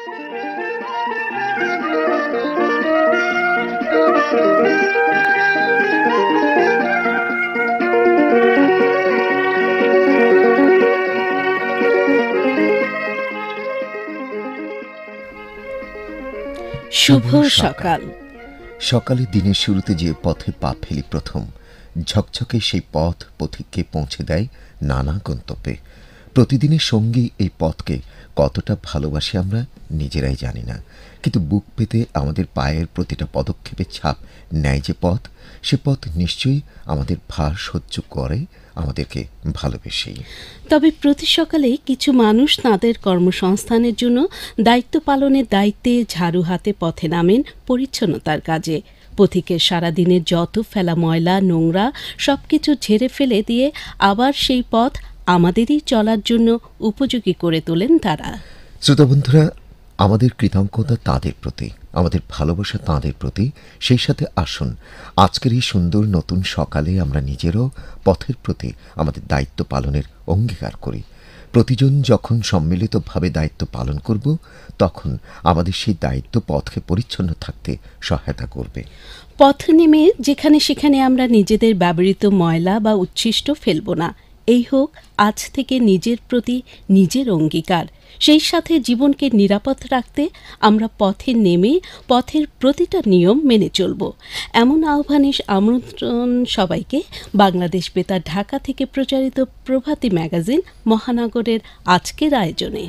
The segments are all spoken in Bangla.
শুভ সকাল। সকালে দিনের শুরুতে যে পথে পা ফেলি প্রথম, ঝকঝকে সেই পথ পথিককে পৌঁছে দেয় নানা গন্তব্যে। প্রতিদিনের সঙ্গী এই পথকে কতটা ভালোবাসি আমরা নিজেরাই জানি না, কিন্তু বুক পেতে আমাদের পায়ের প্রতিটা পদক্ষেপের ছাপ নেয় যে পথ, সে পথ নিশ্চয়ই আমাদের ভার সহ্য করে, আমাদেরকে ভালোবেসেই। তবে প্রতি সকালে কিছু মানুষ তাঁদের কর্মসংস্থানের জন্য দায়িত্ব পালনের দায়িত্বে ঝাড়ু হাতে পথে নামেন পরিচ্ছন্নতার কাজে। পথিকের সারাদিনের যত ফেলা ময়লা নোংরা সবকিছু ঝেড়ে ফেলে দিয়ে আবার সেই পথ আমাদেরই চলার জন্য উপযোগী করে তোলেন তারা। শ্রোতা বন্ধুরা, আমাদের কৃতজ্ঞতা তাঁদের প্রতি, আমাদের ভালোবাসা তাঁদের প্রতি। সেই সাথে আসুন আজকের এই সুন্দর নতুন সকালে আমরা নিজেরও পথের প্রতি আমাদের দায়িত্ব পালনের অঙ্গীকার করি। প্রতিজন যখন সম্মিলিতভাবে দায়িত্ব পালন করব, তখন আমাদের সেই দায়িত্ব পথকে পরিচ্ছন্ন থাকতে সহায়তা করবে। পথ নেমে যেখানে সেখানে আমরা নিজেদের ব্যবহৃত ময়লা বা উচ্ছিষ্ট ফেলব না, এই হোক আজ থেকে নিজের প্রতি নিজের অঙ্গীকার। সেই সাথে জীবনকে নিরাপদ রাখতে আমরা পথে নেমে পথের প্রতিটা নিয়ম মেনে চলব, এমন আহ্বানে আমন্ত্রণ সবাইকে বাংলাদেশ বেতার ঢাকা থেকে প্রচারিত প্রভাতী ম্যাগাজিন মহানগরের আজকের আয়োজনে।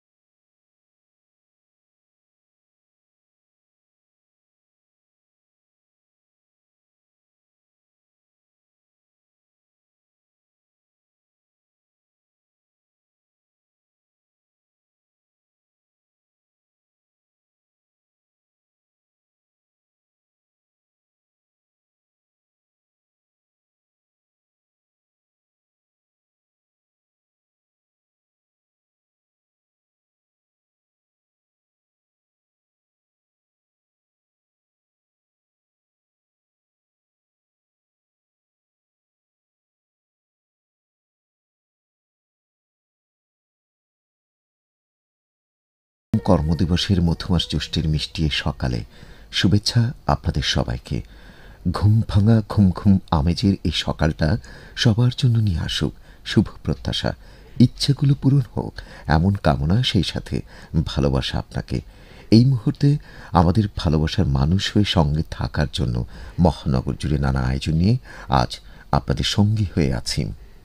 কর্মদিবসের মধুমাস জ্যৈষ্ঠের মিষ্টি সকালে শুভেচ্ছা আপনাদের সবাইকে। ঘুম ভাঙা ঘুম ঘুম আমেজের এই সকালটা সবার জন্য নিয়ে আসুক শুভ প্রত্যাশা, ইচ্ছেগুলো পূরণ হোক এমন কামনা, সেই সাথে ভালোবাসা আপনাকে। এই মুহূর্তে আমাদের ভালোবাসার মানুষ হয়ে সঙ্গে থাকার জন্য মহানগর জুড়ে নানা আয়োজন নিয়ে আজ আপনাদের সঙ্গী হয়ে আছি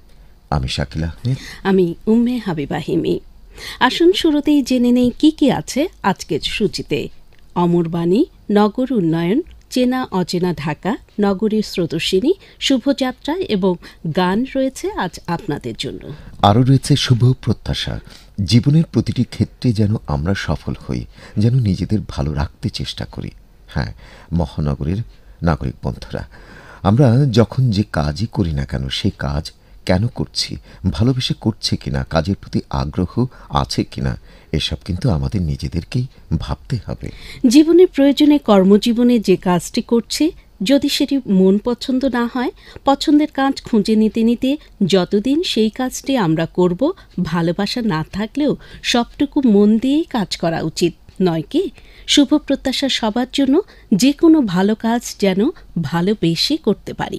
আমি শাকিল আহমেদ, আমি উম্মে হাবিবা হিমি। আসুন শুরুতেই জেনে নেই কি কি আছে আজকের সূচিতে। অমরবাণী, নগর উন্নয়ন, চেনা অচেনা ঢাকা, নগরীর স্রোতস্বিনী, শুভযাত্রা এবং গান রয়েছে আজ আপনাদের জন্য। আরও রয়েছে শুভ প্রত্যাশা। জীবনের প্রতিটি ক্ষেত্রে যেন আমরা সফল হই, যেন নিজেদের ভালো রাখতে চেষ্টা করি। হ্যাঁ, মহানগরের নাগরিক বন্ধুরা, আমরা যখন যে কাজই করি না কেন, সেই কাজ কেন করছি, ভালোবেসে করছে কিনা, কাজের প্রতি আগ্রহ আছে কিনা, এসব কিন্তু আমাদের নিজেদেরকেই ভাবতে হবে। জীবনের প্রয়োজনে কর্মজীবনে যে কাজটি করছে, যদি সেটি মন পছন্দ না হয়, পছন্দের কাজ খুঁজে নিতে নিতে যতদিন সেই কাজটি আমরা করব, ভালোবাসা না থাকলেও সবটুকু মন দিয়েই কাজ করা উচিত নয় কি? শুভ প্রত্যাশা সবার জন্য যে কোনো ভালো কাজ যেন ভালোবেসে করতে পারি।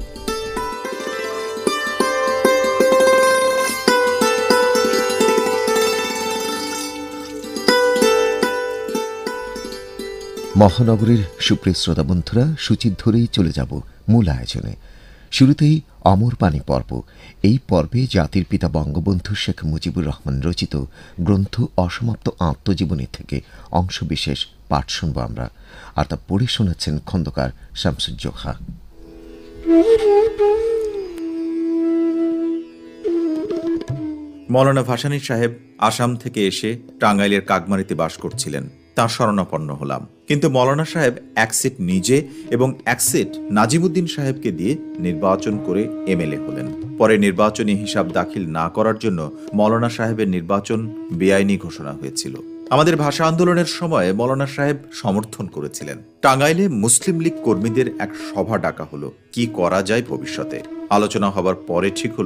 মহানগরীর সুপ্রিয় শ্রোতা বন্ধুরা, সূচি ধরেই চলে যাব মূল আয়োজনে। শুরুতেই অমরবাণী পর্ব। এই পর্বে জাতির পিতা বঙ্গবন্ধু শেখ মুজিবুর রহমান রচিত গ্রন্থ অসমাপ্ত আত্মজীবনী থেকে অংশবিশেষ পাঠ শুনব আমরা, আর তা পড়ে শোনাচ্ছেন খন্দকার শামসুজ্জোহা। মৌলানা ভাসানী সাহেব আসাম থেকে এসে টাঙ্গাইলের কাকমারিতে বাস করছিলেন। তাঁর শরণাপন্ন হলাম, কিন্তু মৌলানা সাহেব এক সিট নিজে এবং এক সিট নাজিমুদ্দিন সাহেবকে দিয়ে নির্বাচন করে এমএলএ হলেন। পরে নির্বাচনী হিসাব দাখিল না করার জন্য মৌলানা সাহেবের নির্বাচন বেআইনি ঘোষণা হয়েছিল। আমাদের ভাষা আন্দোলনের সময় মৌলানা সাহেব সমর্থন করেছিলেন। টাঙ্গাইলে মুসলিম লীগ কর্মীদের এক সভা ডাকা হলো, কি করা যায় ভবিষ্যতে। আলোচনা হবার পরে ঠিক হলো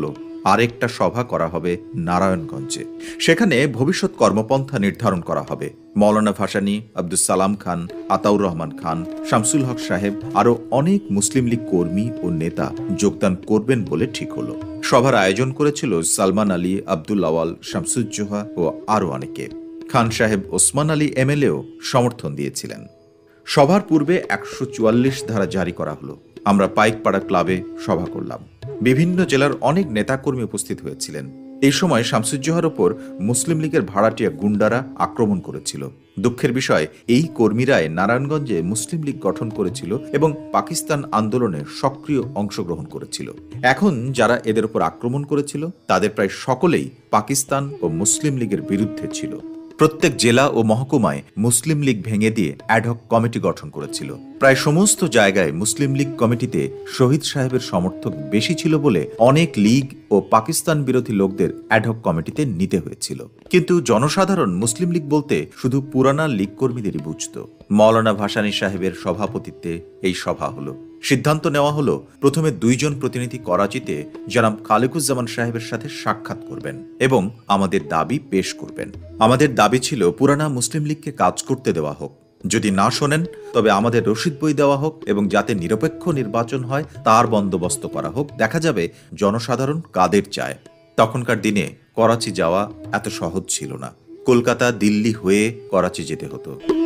আরেকটা সভা করা হবে নারায়ণগঞ্জে। সেখানে ভবিষ্যৎ কর্মপন্থা নির্ধারণ করা হবে। মৌলানা ভাসানী, আব্দুস সালাম খান, আতাউর রহমান খান, শামসুল হক সাহেব আরো অনেক মুসলিম লীগ কর্মী ও নেতা যোগদান করবেন বলে ঠিক হলো। সভার আয়োজন করেছিল সালমান আলী, আব্দুল আওয়াল, শামসুজ্জোহা ও আরো অনেকে। খান সাহেব ওসমান আলী এমএলএও সমর্থন দিয়েছিলেন। সভার পূর্বে 144 ধারা জারি করা হলো। আমরা পাইকপাড়া ক্লাবে সভা করলাম। বিভিন্ন জেলার অনেক নেতাকর্মী উপস্থিত হয়েছিলেন। এই সময় শামসুজ্জোহার ওপর মুসলিম লীগের ভাড়াটিয়া গুন্ডারা আক্রমণ করেছিল। দুঃখের বিষয়, এই কর্মীরাই নারায়ণগঞ্জে মুসলিম লীগ গঠন করেছিল এবং পাকিস্তান আন্দোলনে সক্রিয় অংশগ্রহণ করেছিল। এখন যারা এদের উপর আক্রমণ করেছিল তাদের প্রায় সকলেই পাকিস্তান ও মুসলিম লীগের বিরুদ্ধে ছিল। প্রত্যেক জেলা ও মহকুমায় মুসলিম লীগ ভেঙে দিয়ে অ্যাডহক কমিটি গঠন করেছিল। প্রায় সমস্ত জায়গায় মুসলিম লীগ কমিটিতে শহীদ সাহেবের সমর্থক বেশি ছিল বলে অনেক লীগ ও পাকিস্তান বিরোধী লোকদের অ্যাডহক কমিটিতে নিতে হয়েছিল। কিন্তু জনসাধারণ মুসলিম লীগ বলতে শুধু পুরানা লীগ কর্মীদেরই বুঝত। মৌলানা ভাসানী সাহেবের সভাপতিত্বে এই সভা হলো। সিদ্ধান্ত নেওয়া হলো, প্রথমে 2 জন প্রতিনিধি করাচিতে জনাব খালেকুজ্জামান সাহেবের সাথে সাক্ষাৎ করবেন এবং আমাদের দাবি পেশ করবেন। আমাদের দাবি ছিল পুরানা মুসলিম লীগকে কাজ করতে দেওয়া হোক, যদি না শোনেন তবে আমাদের রসিদ বই দেওয়া হোক এবং যাতে নিরপেক্ষ নির্বাচন হয় তার বন্দোবস্ত করা হোক। দেখা যাবে জনসাধারণ কাদের চায়। তখনকার দিনে করাচি যাওয়া এত সহজ ছিল না। কলকাতা, দিল্লি হয়ে করাচি যেতে হতো।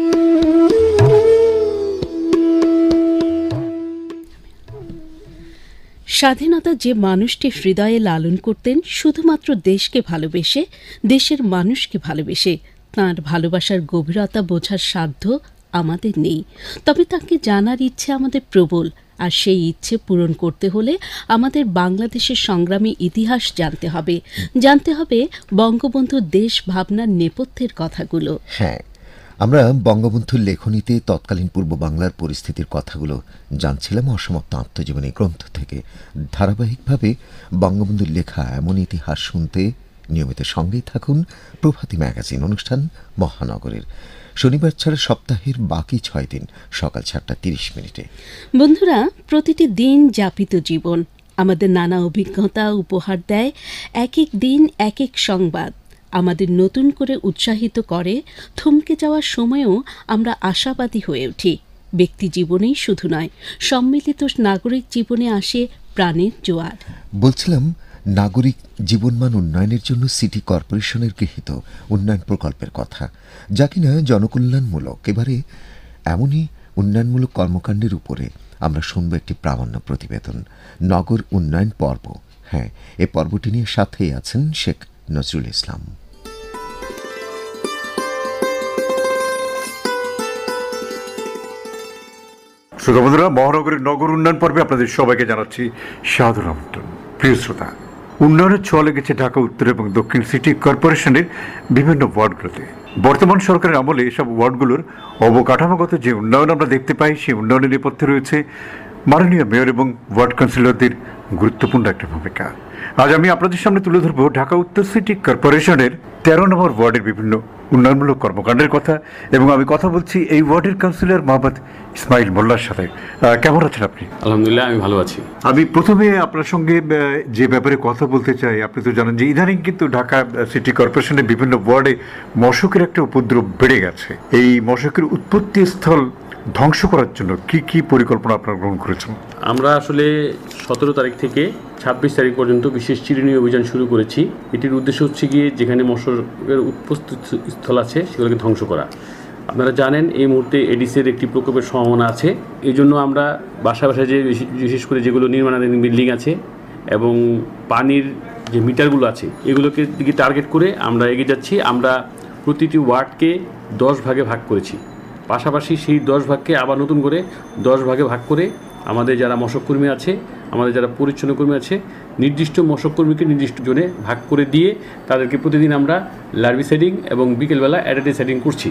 স্বাধীনতা যে মানুষটি হৃদয়ে লালন করতেন শুধুমাত্র দেশকে ভালোবেসে, দেশের মানুষকে ভালোবেসে, তাঁর ভালোবাসার গভীরতা বোঝার সাধ্য আমাদের নেই। তবে তাকে জানার ইচ্ছে আমাদের প্রবল, আর সেই ইচ্ছে পূরণ করতে হলে আমাদের বাংলাদেশের সংগ্রামী ইতিহাস জানতে হবে বঙ্গবন্ধুর দেশ ভাবনার নেপথ্যের কথাগুলো। হ্যাঁ, আমরা বঙ্গবন্ধুর লেখনীতে তৎকালীন পূর্ব বাংলার পরিস্থিতির কথাগুলো জানছিলাম অসমাপ্ত আত্মজীবনী গ্রন্থ থেকে। ধারাবাহিকভাবে বঙ্গবন্ধুর লেখা এমন ইতিহাস শুনতে নিয়মিত সঙ্গেই থাকুন প্রভাতী ম্যাগাজিন অনুষ্ঠান মহানগরের। শনিবার ছাড়া সপ্তাহের বাকি 6 দিন সকাল 7:30। বন্ধুরা, প্রতিটি দিন যাপিত জীবন আমাদের নানা অভিজ্ঞতা উপহার দেয়। এক এক দিন এক এক সংবাদ আমাদের নতুন করে উৎসাহিত করে। থমকে যাওয়ার সময়ও আমরা আশাবাদী হয়ে উঠি। ব্যক্তি জীবনেই শুধু নয়, সম্মিলিত নাগরিক জীবনে আসে প্রাণের জোয়ার। বলছিলাম নাগরিক জীবনমান উন্নয়নের জন্য সিটি কর্পোরেশনের গৃহীত উন্নয়ন প্রকল্পের কথা, যা কিনা জনকল্যাণমূলক। এবারে এমনই উন্নয়নমূলক কর্মকাণ্ডের উপরে আমরা শুনব একটি প্রামাণ্য প্রতিবেদন, নগর উন্নয়ন পর্ব। হ্যাঁ, এই পর্বটি নিয়ে সাথেই আছেন শেখ নজরুল ইসলাম। শ্রোতা বন্ধুরা, মহানগরের নগর উন্নয়ন পর্বে আপনাদের সবাইকে জানাচ্ছি সাদর আমন্ত্রণ। প্রিয় শ্রোতা, উন্নয়নের ছোঁয়া লেগেছে ঢাকা উত্তর এবং দক্ষিণ সিটি কর্পোরেশনের বিভিন্ন ওয়ার্ডগুলোতে। বর্তমান সরকারের আমলে এসব ওয়ার্ডগুলোর অবকাঠামোগত যে উন্নয়ন আমরা দেখতে পাই, সেই উন্নয়নের নেপথ্যে রয়েছে মাননীয় মেয়র এবং ওয়ার্ড কাউন্সিলরদের গুরুত্বপূর্ণ একটা ভূমিকা। আজ আমি আপনাদের সামনে তুলে ধরব ঢাকা উত্তর সিটি কর্পোরেশনের 13 নম্বর ওয়ার্ডের বিভিন্ন উন্নয়নমূলক কর্মকাণ্ডের কথা, এবং আমি কথা বলছি এই ওয়ার্ডের কাউন্সিলর মোহাম্মদ ইসমাইল মোল্লার সাথে। কেমন আছেন আপনি? আলহামদুলিল্লাহ, আমি ভালো আছি। আমি প্রথমে আপনার সঙ্গে যে ব্যাপারে কথা বলতে চাই, আপনি তো জানেন যে ইদানিং কিন্তু ঢাকা সিটি কর্পোরেশনের বিভিন্ন ওয়ার্ডে মশকের একটা উপদ্রব বেড়ে গেছে। এই মশকের উৎপত্তি স্থল ধ্বংস করার জন্য কি কি পরিকল্পনা আপনারা গ্রহণ করেছেন? আমরা আসলে 17 তারিখ থেকে 26 তারিখ পর্যন্ত বিশেষ চিরুনি অভিযান শুরু করেছি। এটির উদ্দেশ্য হচ্ছে গিয়ে যেখানে মশকের উৎপত্তি স্থল আছে সেগুলোকে ধ্বংস করা। আপনারা জানেন এই মুহূর্তে এডিসের একটি প্রকোপের সম্ভাবনা আছে। এই জন্য আমরা বাসায় বাসায় যে বিশেষ করে যেগুলো নির্মাণাধীন বিল্ডিং আছে এবং পানির যে মিটারগুলো আছে এগুলোকে দিকে টার্গেট করে আমরা এগিয়ে যাচ্ছি। আমরা প্রতিটি ওয়ার্ডকে 10 ভাগে ভাগ করেছি। পাশাপাশি সেই 10 ভাগকে আবার নতুন করে 10 ভাগে ভাগ করে আমাদের যারা মশককর্মী আছে, আমাদের যারা পরিচ্ছন্ন কর্মী আছে, নির্দিষ্ট মশককর্মীকে নির্দিষ্ট জোনে ভাগ করে দিয়ে তাদেরকে প্রতিদিন আমরা লার্ভিসাইডিং এবং বিকেলবেলা অ্যাডাটিসাইডিং করছি।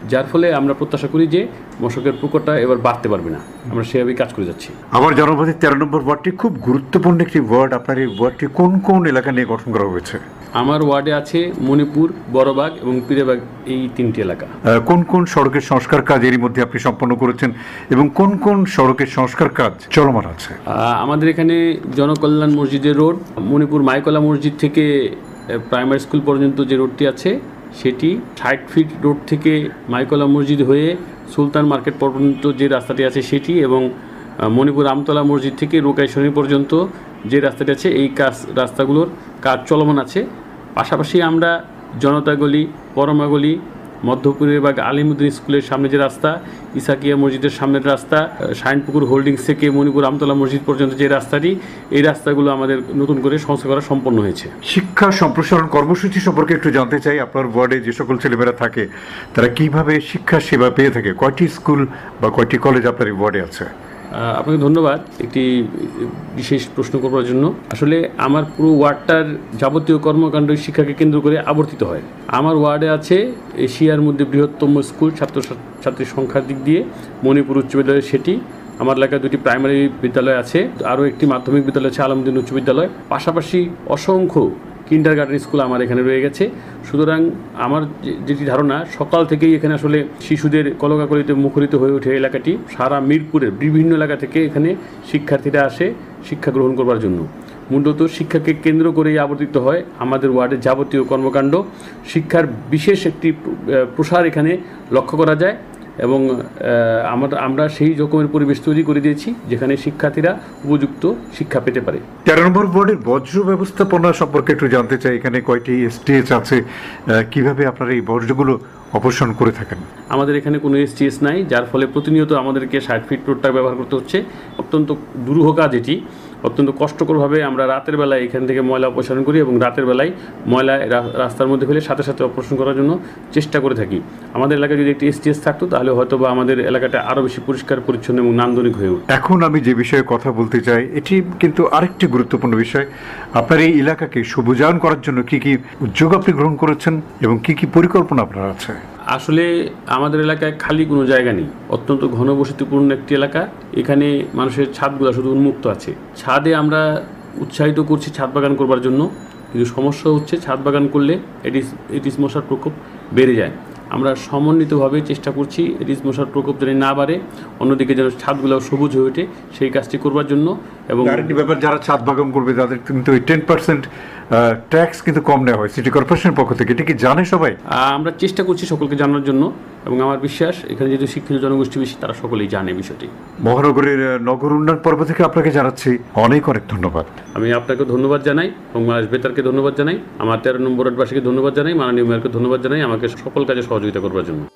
যার ফলে আমরা প্রত্যাশা করি যে মশকের প্রকোপটা এবার বাড়তে পারবে না। আমরা সেভাবেই কাজ করে যাচ্ছি। আমার জনপদে 13 নম্বর ওয়ার্ডটি খুব গুরুত্বপূর্ণ একটি ওয়ার্ড। আপনার এই ওয়ার্ডটি কোন কোন এলাকা নিয়ে গঠন করা হয়েছে? আমার ওয়ার্ডে আছে মণিপুর, বড়বাগ এবং পীরেবাগ, এই 3টি এলাকা। কোন কোন সড়কের সংস্কার কাজ এরই মধ্যে আপনি সম্পন্ন করেছেন এবং কোন কোন সড়কের সংস্কার কাজ চলমান আছে? আমাদের এখানে জনকল্যাণ মসজিদের রোড, মণিপুর মাইকলা মসজিদ থেকে প্রাইমারি স্কুল পর্যন্ত যে রোডটি আছে সেটি, 60 ফিট রোড থেকে মাইকলা মসজিদ হয়ে সুলতান মার্কেট পর্যন্ত যে রাস্তাটি আছে সেটি, এবং মণিপুর আমতলা মসজিদ থেকে রোকাইশনী পর্যন্ত যে রাস্তাটি আছে এই রাস্তাগুলোর কাজ চলমান আছে। পাশাপাশি আমরা জনতা গলি, পরমা গলি, মধ্যপুরের বা আলিমুদ্দিন স্কুলের সামনে যে রাস্তা, ইসাকিয়া মসজিদের সামনের রাস্তা, শাইনপুকুর হোল্ডিংস থেকে মণিপুর আমতলা মসজিদ পর্যন্ত যে রাস্তাটি, এই রাস্তাগুলো আমাদের নতুন করে সংস্কার করা সম্পন্ন হয়েছে। শিক্ষা সম্প্রসারণ কর্মসূচি সম্পর্কে একটু জানতে চাই। আপনার ওয়ার্ডে যে সকল ছেলেমেয়েরা থাকে তারা কিভাবে শিক্ষা সেবা পেয়ে থাকে? কয়টি স্কুল বা কয়টি কলেজ আপনার এই ওয়ার্ডে আছে? আপনাকে ধন্যবাদ একটি বিশেষ প্রশ্ন করবার জন্য। আসলে আমার পুরো ওয়ার্ডটার যাবতীয় কর্মকাণ্ড শিক্ষাকে কেন্দ্র করে আবর্তিত হয়। আমার ওয়ার্ডে আছে এশিয়ার মধ্যে বৃহত্তম স্কুল, ছাত্রছাত্রীর সংখ্যার দিক দিয়ে মণিপুর উচ্চ বিদ্যালয় সেটি। আমার এলাকায় 2টি প্রাইমারি বিদ্যালয় আছে, আরও একটি মাধ্যমিক বিদ্যালয় আছে, আলমদিন উচ্চ বিদ্যালয়। পাশাপাশি অসংখ্য কিন্ডারগার্টেন স্কুল আমার এখানে রয়ে গেছে। সুতরাং আমার যেটি ধারণা, সকাল থেকেই এখানে আসলে শিশুদের কলকাকলিতে মুখরিত হয়ে ওঠে এলাকাটি। সারা মিরপুরের বিভিন্ন এলাকা থেকে এখানে শিক্ষার্থীরা আসে শিক্ষা গ্রহণ করবার জন্য। মূলত শিক্ষাকে কেন্দ্র করেই আবর্তিত হয় আমাদের ওয়ার্ডের যাবতীয় কর্মকাণ্ড। শিক্ষার বিশেষ একটি প্রসার এখানে লক্ষ্য করা যায় এবং আমরা সেই রকমের পরিবেশ তৈরি করে দিয়েছি যেখানে শিক্ষার্থীরা উপযুক্ত শিক্ষা পেতে পারে। 13 নম্বর ওয়ার্ডের বর্জ্য ব্যবস্থাপনা সম্পর্কে একটু জানতে চাই। এখানে কয়টি স্টেজ আছে, কিভাবে আপনারা এই বর্জ্যগুলো অপসারণ করে থাকেন? আমাদের এখানে কোনো এসটিএস নাই, যার ফলে প্রতিনিয়ত আমাদেরকে 60 ফিট রোডটা ব্যবহার করতে হচ্ছে। অত্যন্ত দুরূহ কাজ এটি। অত্যন্ত কষ্টকরভাবে আমরা রাতের বেলায় এখান থেকে ময়লা অপসারণ করি এবং রাতের বেলায় ময়লা রাস্তার মধ্যে ফেলে সাথে সাথে অপসারণ করার জন্য চেষ্টা করে থাকি। আমাদের এলাকায় যদি একটি এসটিএস থাকতো তাহলে হয়তো বা আমাদের এলাকাটা আরও বেশি পরিষ্কার পরিচ্ছন্ন এবং নান্দনিক হয়ে উঠত। এখন আমি যে বিষয়ে কথা বলতে চাই এটি কিন্তু আরেকটি গুরুত্বপূর্ণ বিষয়। আপনার এই এলাকাকে সবুজায়ন করার জন্য কি কি উদ্যোগ আপনি গ্রহণ করেছেন এবং কি কি পরিকল্পনা আপনার আছে? আসলে আমাদের এলাকায় খালি কোনো জায়গা নেই, অত্যন্ত ঘনবসতিপূর্ণ একটি এলাকা। এখানে মানুষের ছাদগুলো শুধু উন্মুক্ত আছে। ছাদে আমরা উৎসাহিত করছি ছাদ বাগান করবার জন্য, কিন্তু সমস্যা হচ্ছে ছাদ বাগান করলে এডিস মশার প্রকোপ বেড়ে যায়। আমরা সমন্বিতভাবে চেষ্টা করছি এডিস মশার প্রকোপ যেন না বাড়ে, অন্যদিকে যেন ছাদগুলো সবুজ হয়ে ওঠে সেই কাজটি করবার জন্য। এবং আরেকটি ব্যাপার, যারা ছাদ বাগান করবে তাদের কিন্তু 10% ট্যাক্স কিন্তু কম নেওয়া হয় সিটি কর্পোরেশনের পক্ষ থেকে। এটা কি জানে সবাই? আমরা চেষ্টা করছি সকলকে জানার জন্য এবং আমার বিশ্বাস এখানে যেহেতু শিক্ষিত জনগোষ্ঠী বেশি তারা সকলেই জানে বিষয়টি। মহানগরের নগর উন্নয়ন পর্ব থেকে আপনাকে জানাচ্ছি অনেক অনেক ধন্যবাদ। আমি আপনাকে ধন্যবাদ জানাই এবং বাংলাদেশ বেতারকে ধন্যবাদ জানাই, আমার 13 নম্বর ওয়ার্ডবাসীকে ধন্যবাদ জানাই, মাননীয় মেয়রকে ধন্যবাদ জানাই আমাকে সকল কাজে সহযোগিতা করবার জন্য।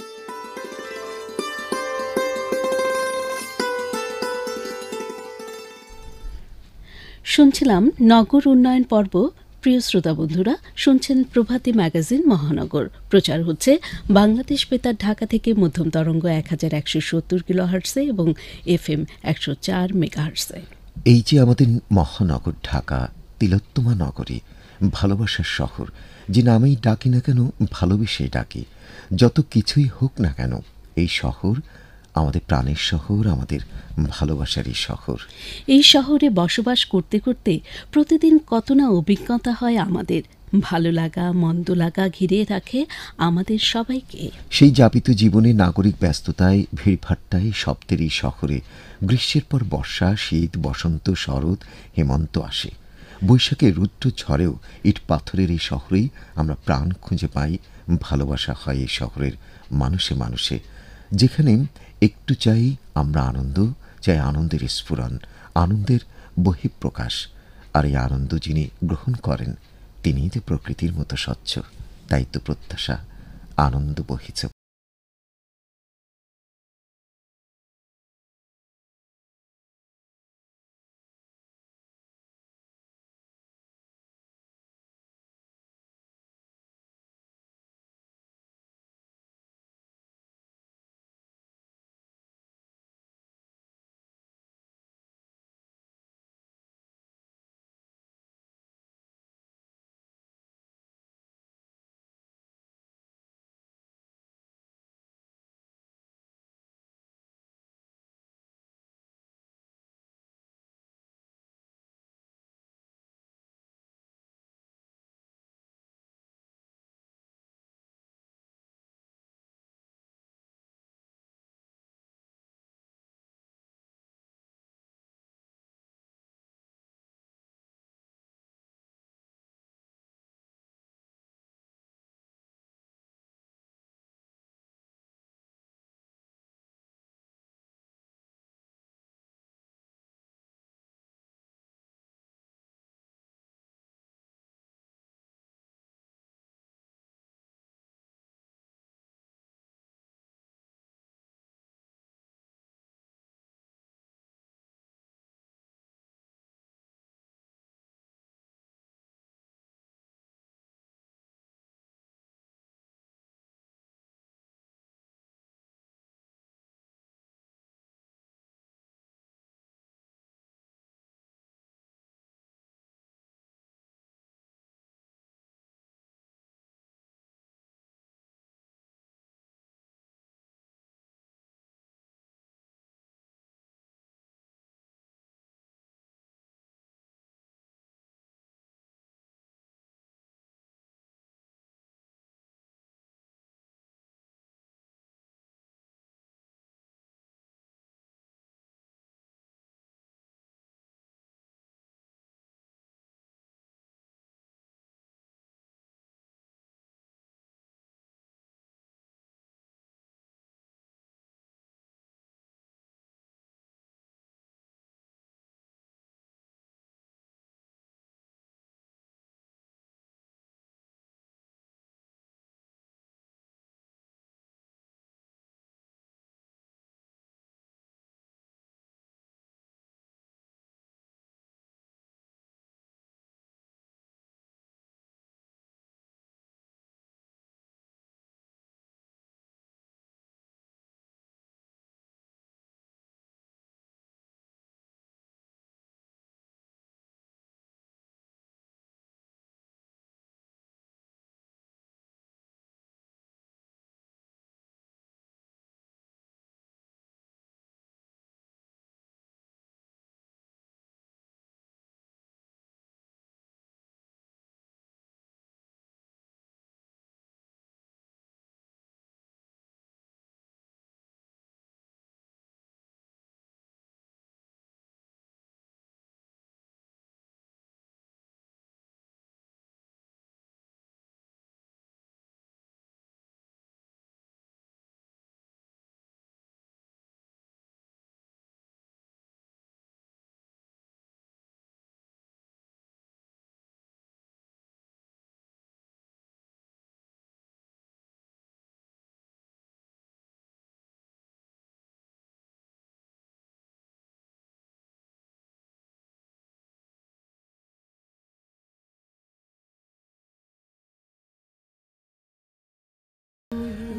শুনছিলাম নগর উন্নয়ন পর্ব। প্রিয় শ্রোতা বন্ধুরা, শুনছেন প্রভাতী ম্যাগাজিন মহানগর। প্রচার হচ্ছে বাংলাদেশ বেতার ঢাকা থেকে মধ্যম তরঙ্গ 1170 কিলোহার্টসে এবং FM 104 মেগাহার্টসে। এই যে আমাদের মহানগর ঢাকা, তিলোত্তমা নগরী, ভালোবাসার শহর, যে নামেই ডাকি না কেন ভালোবেসেই ডাকি। যত কিছুই হোক না কেন এই শহর আমাদের প্রাণের শহর, আমাদের ভালোবাসারই শহর। এই শহরে বসবাস করতে করতে প্রতিদিন কত না অভিজ্ঞতা হয় আমাদের। ভালো লাগা মন্দ লাগা ঘিরে রাখে আমাদের সবাইকে। সেই যাপিত জীবনে নাগরিক ব্যস্ততায় ভিড়ভাট্টায় শব্দেরই শহরে গ্রীষ্মের পর বর্ষা, শীত, বসন্ত, শরৎ, হেমন্ত আসে। বৈশাখের রুদ্র ঝড়েও ইট পাথরের এই শহরেই আমরা প্রাণ খুঁজে পাই। ভালোবাসা হয় এই শহরের মানুষে মানুষে। যেখানে একটু চাই আমরা আনন্দ, চাই আনন্দের স্ফুরণ, আনন্দের বহিঃপ্রকাশ। আর এই আনন্দ যিনি গ্রহণ করেন তিনিই তো প্রকৃতির মতো স্বচ্ছ। তাই তো প্রত্যাশা আনন্দ বহিছে।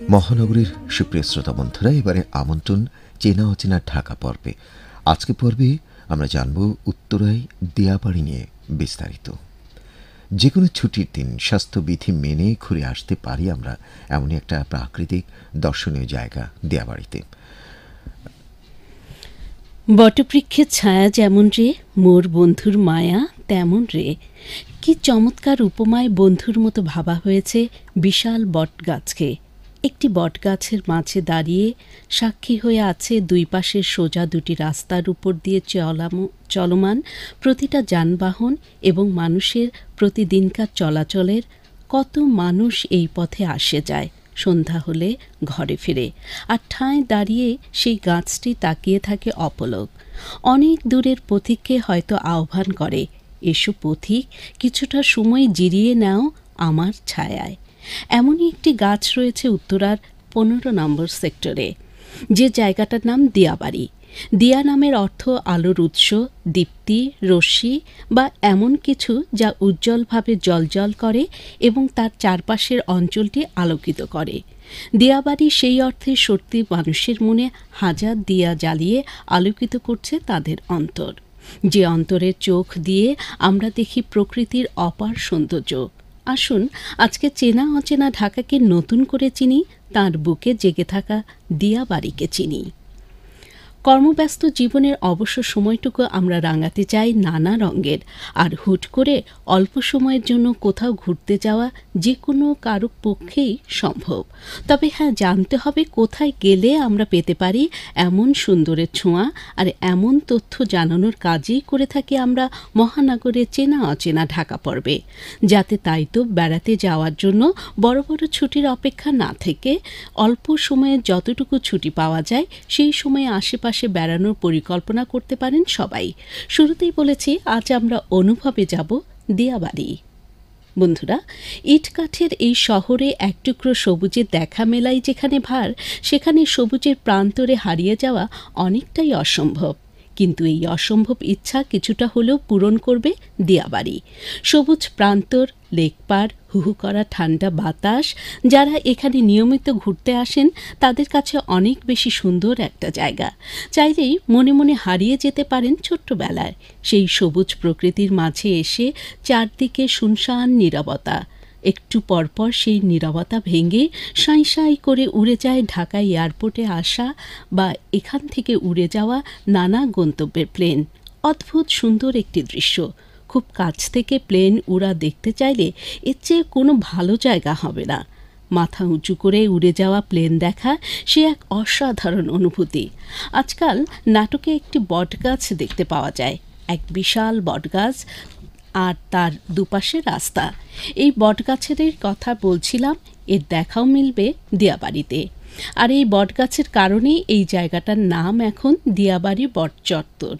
মহানগরীর সুপ্রিয় শ্রোতা বন্ধুরা, এবারে আমন্ত্রণ চেনা অচেনা ঢাকা পর্বে। আজকে পর্বে আমরা জানব উত্তরায় দিয়াবাড়ি নিয়ে বিস্তারিত। যে কোনো ছুটির দিন স্বাস্থ্যবিধি মেনে ঘুরে আসতে পারি আমরা এমনই একটা প্রাকৃতিক দর্শনীয় জায়গা দিয়াবাড়িতে। বটবৃক্ষের ছায়া যেমন রে, মোর বন্ধুর মায়া তেমন রে। কি চমৎকার উপমায় বন্ধুর মতো ভাবা হয়েছে বিশাল বটগাছকে। একটি বটগাছের মাঝে দাঁড়িয়ে সাক্ষী হয়ে আছে দুই পাশের সোজা দুটি রাস্তার উপর দিয়ে চলমান প্রতিটা যানবাহন এবং মানুষের প্রতিদিনকার চলাচলের। কত মানুষ এই পথে আসে যায়, সন্ধ্যা হলে ঘরে ফিরে, আর ঠাঁই দাঁড়িয়ে সেই গাছটি তাকিয়ে থাকে অপলক। অনেক দূরের পথিককে হয়তো আহ্বান করে, এসো পথিক, কিছুটা সময় জিরিয়ে নাও আমার ছায়ায়। এমনই একটি গাছ রয়েছে উত্তরার 15 নম্বর সেক্টরে, যে জায়গাটার নাম দিয়াবাড়ি। দিয়া নামের অর্থ আলোর উৎস, দীপ্তি, রশ্মি বা এমন কিছু যা উজ্জ্বলভাবে জ্বলজ্বল করে এবং তার চারপাশের অঞ্চলটি আলোকিত করে। দিয়াবাড়ি সেই অর্থে সত্যি মানুষের মনে হাজার দিয়া জ্বালিয়ে আলোকিত করছে তাদের অন্তর, যে অন্তরের চোখ দিয়ে আমরা দেখি প্রকৃতির অপার সৌন্দর্য। আসুন আজকে চেনা অচেনা ঢাকাকে নতুন করে চিনি, তার বুকে জেগে থাকা দিয়াবাড়িকে চিনি। কর্মব্যস্ত জীবনের অবসর সময়টুকু আমরা রাঙাতে চাই নানা রঙের, আর হুট করে অল্প সময়ের জন্য কোথাও ঘুরতে যাওয়া যে কোনো কারো পক্ষেই সম্ভব। তবে হ্যাঁ, জানতে হবে কোথায় গেলে আমরা পেতে পারি এমন সুন্দরের ছোঁয়া, আর এমন তথ্য জানানোর কাজই করে থাকি আমরা মহানগরের চেনা অচেনা ঢাকা পর্বে, যাতে তাই তো বেড়াতে যাওয়ার জন্য বড় বড় ছুটির অপেক্ষা না থেকে অল্প সময়ে যতটুকু ছুটি পাওয়া যায় সেই সময়ে আশেপাশে বেড়ানোর পরিকল্পনা করতে পারেন সবাই। শুরুতেই বলেছি আজ আমরা অনুভবে যাব দিয়াবাড়ি। বন্ধুরা, ইটকাঠের এই শহরে এক টুকরো সবুজের দেখা মেলাই যেখানে ভার, সেখানে সবুজের প্রান্তরে হারিয়ে যাওয়া অনেকটাই অসম্ভব। কিন্তু এই অসম্ভব ইচ্ছা কিছুটা হলেও পূরণ করবে দিয়াবাড়ি। সবুজ প্রান্তর, লেকপার, হুহু করা ঠান্ডা বাতাস, যারা এখানে নিয়মিত ঘুরতে আসেন তাদের কাছে অনেক বেশি সুন্দর একটা জায়গা। চাইলেই মনে মনে হারিয়ে যেতে পারেন ছোট্টবেলায় সেই সবুজ প্রকৃতির মাঝে এসে। চারদিকে শুনশান নীরবতা, একটু পরপর সেই নীরবতা ভেঙে সাঁই সাঁই করে উড়ে যায় ঢাকা এয়ারপোর্টে আসা বা এখান থেকে উড়ে যাওয়া নানা গন্তব্যের প্লেন। অদ্ভুত সুন্দর একটি দৃশ্য। খুব কাছ থেকে প্লেন উড়া দেখতে চাইলে এর চেয়ে কোনো ভালো জায়গা হবে না। মাথা উঁচু করে উড়ে যাওয়া প্লেন দেখা সে এক অসাধারণ অনুভূতি। আজকাল নাটকে একটি বটগাছ দেখতে পাওয়া যায়, এক বিশাল বটগাছ, আর তার দুপাশে রাস্তা। এই বটগাছের কথা বলছিলাম, এর দেখাও মিলবে দিয়াবাড়িতে। আর এই বটগাছের কারণেই এই জায়গাটার নাম এখন দিয়াবাড়ি বট চত্বর।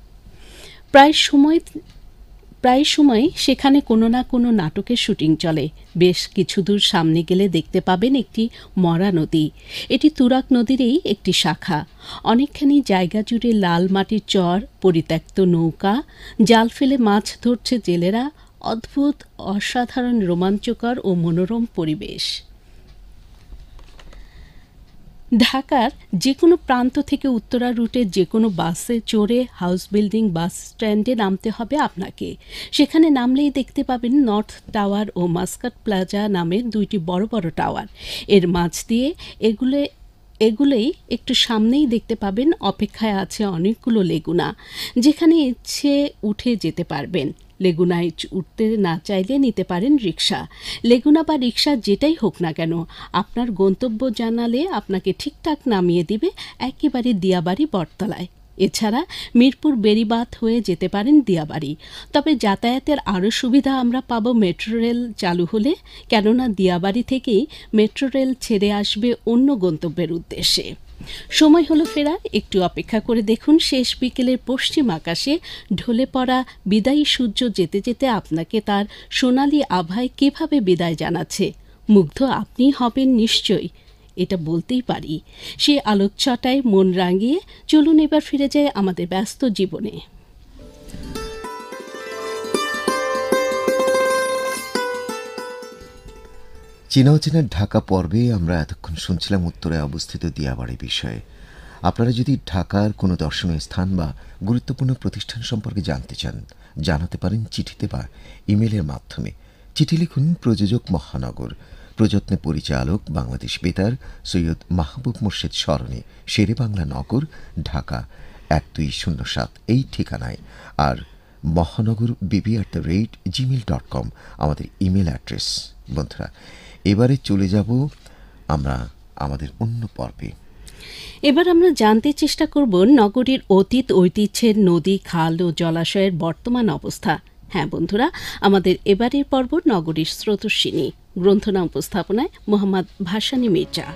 প্রায় সময় সেখানে কোনো না কোনো নাটকের শুটিং চলে। বেশ কিছু দূর সামনে গেলে দেখতে পাবেন একটি মরা নদী। এটি তুরাগ নদীরই একটি শাখা। অনেকখানি জায়গা জুড়ে লাল মাটির চর, পরিত্যক্ত নৌকা, জাল ফেলে মাছ ধরছে জেলেরা। অদ্ভুত, অসাধারণ, রোমাঞ্চকর ও মনোরম পরিবেশ। ঢাকার যে কোনো প্রান্ত থেকে উত্তরা রুটে যে কোনো বাসে চড়ে হাউস বিল্ডিং বাস স্ট্যান্ডে নামতে হবে আপনাকে। সেখানে নামলেই দেখতে পাবেন নর্থ টাওয়ার ও মাস্কাট প্লাজা নামের দুইটি বড় বড় টাওয়ার। এর মাঝ দিয়ে এগুলোই একটু সামনেই দেখতে পাবেন অপেক্ষায় আছে অনেকগুলো লেগুনা, যেখানে ইচ্ছে উঠে যেতে পারবেন। লেগুনায় উঠতে না চাইলে নিতে পারেন রিক্সা। লেগুনা বা রিক্সা যেটাই হোক না কেন, আপনার গন্তব্য জানালে আপনাকে ঠিকঠাক নামিয়ে দিবে একেবারে দিয়াবাড়ি বটতলায়। এছাড়া মিরপুর বেড়িবাঁধ হয়ে যেতে পারেন দিয়াবাড়ি। তবে যাতায়াতের আরও সুবিধা আমরা পাবো মেট্রো রেল চালু হলে, কেননা দিয়াবাড়ি থেকেই মেট্রো রেল ছেড়ে আসবে অন্য গন্তব্যের উদ্দেশ্যে। সময় হলো ফেরার, একটু অপেক্ষা করে দেখুন শেষ বিকেলের পশ্চিম আকাশে ঢলে পড়া বিদায়ী সূর্য যেতে যেতে আপনাকে তার সোনালি আভায় কিভাবে বিদায় জানাচ্ছে। মুগ্ধ আপনি হবেন নিশ্চয়ই, এটা বলতেই পারি। সে আলোকছটায় মন রাঙিয়ে চলুন এবার ফিরে যায় আমাদের ব্যস্ত জীবনে। চেনা অচেনা ঢাকা পর্বে আমরা এতক্ষণ শুনছিলাম উত্তরে অবস্থিত দিয়াবাড়ি বিষয়ে। আপনারা যদি ঢাকার কোনো দর্শনীয় স্থান বা গুরুত্বপূর্ণ প্রতিষ্ঠান সম্পর্কে জানতে চান, জানাতে পারেন চিঠিতে বা ইমেলের মাধ্যমে। চিঠি লিখুন প্রযোজক মহানগর, প্রযত্নে পরিচালক বাংলাদেশ বেতার সৈয়দ মাহবুব মোর্শেদ সরণি, শেরে বাংলা নগর, ঢাকা 1207 এই ঠিকানায়। আর মহানগর bb@gmail.com আমাদের ইমেল অ্যাড্রেস। বন্ধুরা, এবারে চলে যাব আমরা আমাদের অন্য পর্বে। এবার আমরা জানতে চেষ্টা করব নগরীর অতীত ঐতিহ্যের নদী, খাল ও জলাশয়ের বর্তমান অবস্থা। হ্যাঁ বন্ধুরা, আমাদের এবারের পর্ব নগরীর স্রোতস্বিনী। গ্রন্থনা উপস্থাপনায় মোহাম্মদ ভাসানী মির্জা।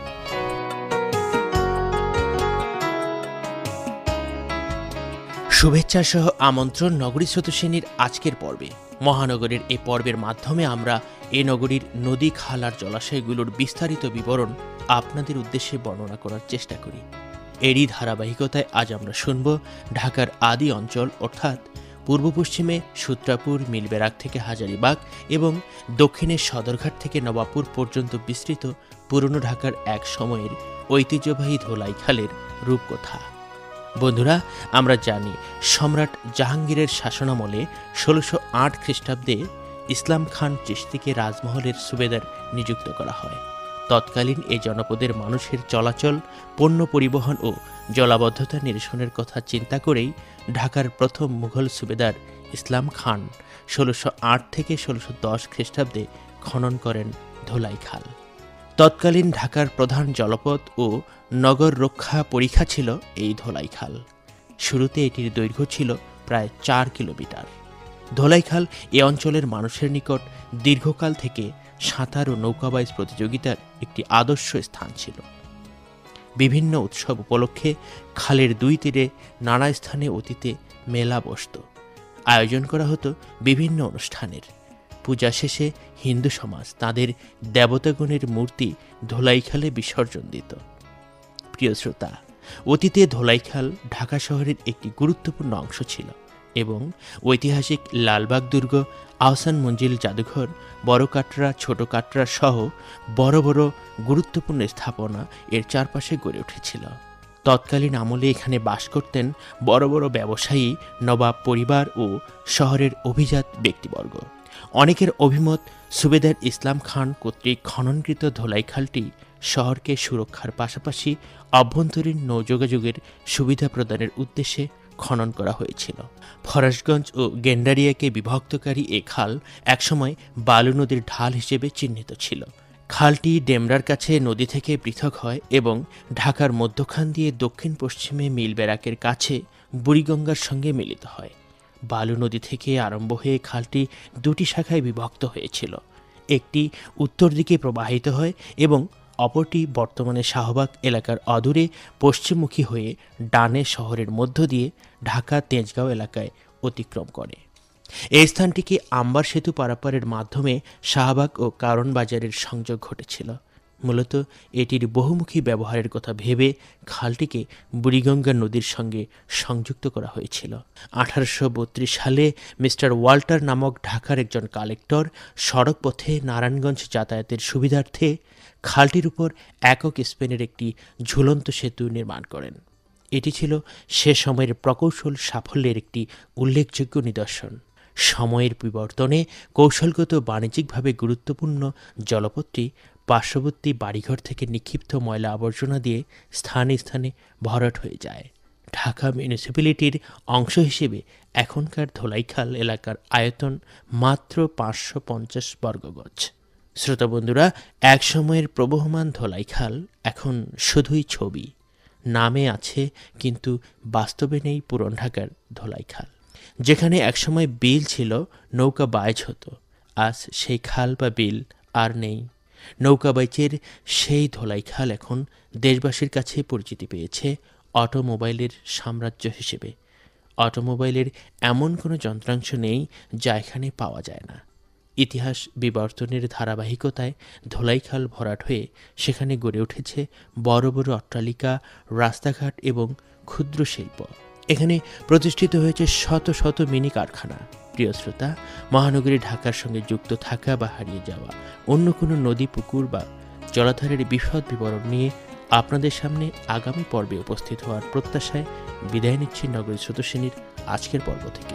শুভেচ্ছা সহ আমন্ত্রণ নগরী স্রোতস্বিনীর আজকের পর্বে। মহানগরের এই পর্বের মাধ্যমে আমরা এ নগরীর নদী, খাল আর জলাশয়গুলোর বিস্তারিত বিবরণ আপনাদের উদ্দেশ্যে বর্ণনা করার চেষ্টা করি। এরই ধারাবাহিকতায় আজ আমরা শুনব ঢাকার আদি অঞ্চল অর্থাৎ পূর্ব পশ্চিমে সূত্রাপুর, মিলবেরাক থেকে হাজারীবাগ এবং দক্ষিণে সদরঘাট থেকে নবাবপুর পর্যন্ত বিস্তৃত পুরনো ঢাকার এক সময়ের ঐতিহ্যবাহী ধোলাই খালের রূপকথা। বন্ধুরা, আমরা জানি সম্রাট জাহাঙ্গীরের শাসনামলে 1608 খ্রিস্টাব্দে ইসলাম খান চিশতিকে রাজমহলের সুবেদার নিযুক্ত করা হয়। তৎকালীন এই জনপদের মানুষের চলাচল, পণ্য পরিবহন ও জলাবদ্ধতা নিরসনের কথা চিন্তা করেই ঢাকার প্রথম মুঘল সুবেদার ইসলাম খান 1608 থেকে 1610 খ্রিস্টাব্দে খনন করেন ধোলাই খাল। তৎকালীন ঢাকার প্রধান জলপথ ও নগর রক্ষা পরীক্ষা ছিল এই ধোলাই খাল। শুরুতে এটির দৈর্ঘ্য ছিল প্রায় 4 কিলোমিটার। ধোলাই খাল এ অঞ্চলের মানুষের নিকট দীর্ঘকাল থেকে সাঁতার ও নৌকাবাইজ প্রতিযোগিতার একটি আদর্শ স্থান ছিল। বিভিন্ন উৎসব উপলক্ষে খালের দুই তীরে নানা স্থানে অতীতে মেলা বসত। আয়োজন করা হতো বিভিন্ন অনুষ্ঠানের। পূজা শেষে হিন্দু সমাজ তাদের দেবতাগণের মূর্তি ধোলাইখালে বিসর্জন দিত। প্রিয় শ্রোতা, অতীতে ধোলাইখাল ঢাকা শহরের একটি গুরুত্বপূর্ণ অংশ ছিল এবং ঐতিহাসিক লালবাগ দুর্গ, আহসান মঞ্জিল জাদুঘর, বড় কাটরা, ছোট কাটরা সহ বড় বড় গুরুত্বপূর্ণ স্থাপনা এর চারপাশে গড়ে উঠেছিল। তৎকালীন আমলে এখানে বাস করতেন বড় বড় ব্যবসায়ী, নবাব পরিবার ও শহরের অভিজাত ব্যক্তিবর্গ। অনেকের অভিমত, সুবেদার ইসলাম খান কর্তৃক খননকৃত ধোলাইখালটি শহরকে সুরক্ষার পাশাপাশি অভ্যন্তরীণ নৌযোগাযোগের সুবিধা প্রদানের উদ্দেশ্যে খনন করা হয়েছিল। ফরাসগঞ্জ ও গেন্ডারিয়াকে বিভক্তকারী এ খাল একসময় বালু নদীর ঢাল হিসেবে চিহ্নিত ছিল। খালটি ডেমরার কাছে নদী থেকে পৃথক হয় এবং ঢাকার মধ্যখান দিয়ে দক্ষিণ পশ্চিমে মিলবেরাকের কাছে বুড়িগঙ্গার সঙ্গে মিলিত হয়। বালু নদী থেকে আরম্ভ হয়ে খালটি দুটি শাখায় বিভক্ত হয়েছিল। একটি উত্তর দিকে প্রবাহিত হয় এবং অপরটি বর্তমানে শাহবাগ এলাকার অদূরে পশ্চিমমুখী হয়ে ডানে শহরের মধ্য দিয়ে ঢাকা তেজগাঁও এলাকায় অতিক্রম করে। এই স্থানটিকে আম্বার সেতু পারাপারের মাধ্যমে শাহবাগ ও কারণ বাজারের সংযোগ ঘটেছিল। মূলত এটির বহুমুখী ব্যবহারের কথা ভেবে খালটিকে বুড়িগঙ্গা নদীর সঙ্গে সংযুক্ত করা হয়েছিল। 1832 সালে মিস্টার ওয়াল্টার নামক ঢাকার একজন কালেক্টর সড়ক পথে নারায়ণগঞ্জ যাতায়াতের সুবিধার্থে খালটির উপর একক স্পেনের একটি ঝুলন্ত সেতু নির্মাণ করেন। এটি ছিল সে সময়ের প্রকৌশল সাফল্যের একটি উল্লেখযোগ্য নিদর্শন। সময়ের বিবর্তনে কৌশলগত বাণিজ্যিকভাবে গুরুত্বপূর্ণ জলপথটি পার্শ্ববর্তী বাড়িঘর থেকে নিক্ষিপ্ত ময়লা আবর্জনা দিয়ে স্থানে স্থানে ভরাট হয়ে যায়। ঢাকা মিউনিসিপ্যালিটির অংশ হিসেবে এখনকার ধোলাইখাল এলাকার আয়তন মাত্র 550 বর্গগজ। শ্রোতা বন্ধুরা, এক সময়ের প্রবহমান ধোলাইখাল এখন শুধুই ছবি, নামে আছে কিন্তু বাস্তবে নেই পুরন ঢাকার ধোলাইখাল। যেখানে একসময় বিল ছিল, নৌকা বাইচ হতো, আজ সেই খাল বা বিল আর নেই। নৌকা বাইচের সেই ধোলাইখাল এখন দেশবাসীর কাছে পরিচিতি পেয়েছে অটোমোবাইলের সাম্রাজ্য হিসেবে। অটোমোবাইলের এমন কোনো যন্ত্রাংশ নেই যা এখানে পাওয়া যায় না। ইতিহাস বিবর্তনের ধারাবাহিকতায় ধোলাইখাল ভরাট হয়ে সেখানে গড়ে উঠেছে বড় বড় অট্টালিকা, রাস্তাঘাট এবং ক্ষুদ্র শিল্প। এখানে প্রতিষ্ঠিত হয়েছে শত শত মিনি কারখানা। প্রিয় শ্রোতা, মহানগরী ঢাকার সঙ্গে যুক্ত থাকা বা হারিয়ে যাওয়া অন্য কোনো নদী, পুকুর বা জলাধারের বিশদ বিবরণ নিয়ে আপনাদের সামনে আগামী পর্বে উপস্থিত হওয়ার প্রত্যাশায় বিদায় নিচ্ছি নগরী স্রোতস্বিনীর আজকের পর্ব থেকে।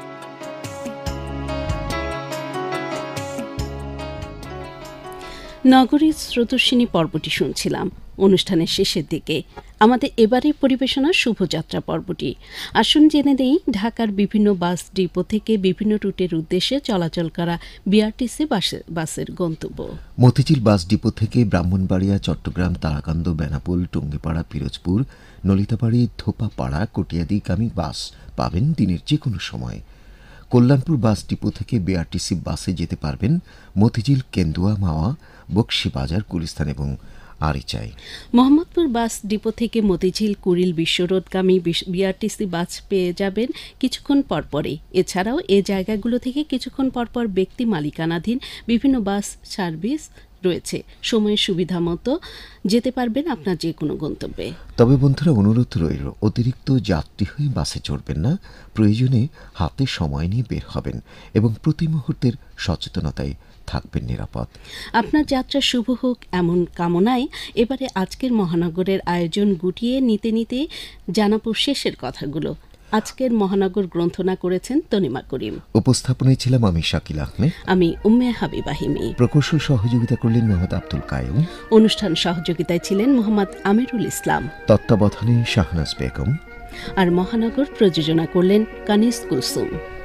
নগরীর স্রোতস্বিনী পর্বটি শুনছিলাম অনুষ্ঠানের শেষের দিকে। আমাদের এবারের পরিবেশনা শুভযাত্রা পর্বটি। আসুন জেনে নেই ঢাকার বিভিন্ন বাস ডিপো থেকে বিভিন্ন রুটের উদ্দেশ্যে চলাচল করা বিআরটিসি বাসের গন্তব্য। মতিঝিল বাস ডিপো থেকে ব্রাহ্মণবাড়িয়া, চট্টগ্রাম, তারাকান্দ, বেনাপোল, টঙ্গিপাড়া, পিরোজপুর, নলিতাবাড়ি, ধোপাপাড়া, কটিয়াদিগামী বাস পাবেন দিনের যে কোনো সময়। কল্যাণপুর বাস ডিপো থেকে বিআরটিসি বাসে যেতে পারবেন মতিঝিল, কেন্দুয়া, মাওয়া, বকশীবাজার, গুলিস্তান এবং আরিচাই। মোহাম্মদপুর বাস ডিপো থেকে মতিঝিল, কুড়িল, বিশ্বরোডগামী বিআরটিসি বাস পেয়ে যাবেন কিছুক্ষণ পরপরই। এছাড়াও এ জায়গাগুলো থেকে কিছুক্ষণ পরপর ব্যক্তি মালিকানাধীন বিভিন্ন বাস সার্ভিস রয়েছে। সময়ের সুবিধা মতো যেতে পারবেন আপনার যে কোনো গন্তব্যে। তবে বন্ধুরা, অনুরোধ রইল, অতিরিক্ত যাত্রী হয়ে বাসে চড়বেন না। প্রয়োজনে হাতে সময় নিয়ে বের হবেন এবং প্রতি মুহূর্তের সচেতনতায় থাকবেন নিরাপদ। আপনার যাত্রা শুভ হোক এমন কামনায় এবারে আজকের মহানগরের আয়োজন গুটিয়ে নিতে জানাবো শেষের কথাগুলো। আজকের মহানগর গ্রন্থনা করেছেন তনিমা করিম। উপস্থাপনায় ছিলাম আমি শাকিল আহমেদ, আমি উম্মে হাবিবা হিমি। প্রকৌশল সহযোগিতা করলেন মোহাম্মদ আব্দুল কায়ুম। অনুষ্ঠান সহযোগিতায় ছিলেন মোহাম্মদ আমিরুল ইসলাম, তত্ত্বাবধানে শাহনাজ বেগম। আর মহানগর প্রযোজনা করলেন কানিজ কুলসুম।